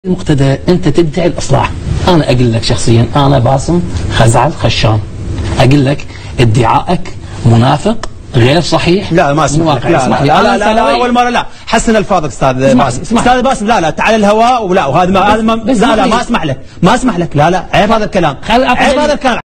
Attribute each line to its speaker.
Speaker 1: المقتدى انت تدعي الاصلاح. انا اقول لك شخصيا، انا باسم خزعل خشان، اقول لك ادعائك منافق غير صحيح.
Speaker 2: لا ما اسمح لك. لا اول مره. لا حسن الفاظك استاذ باسم. استاذ باسم لا تعال الهواء ولا وهذا ما لا ما اسمح لك. لا عيب هذا الكلام. عيب هذا الكلام.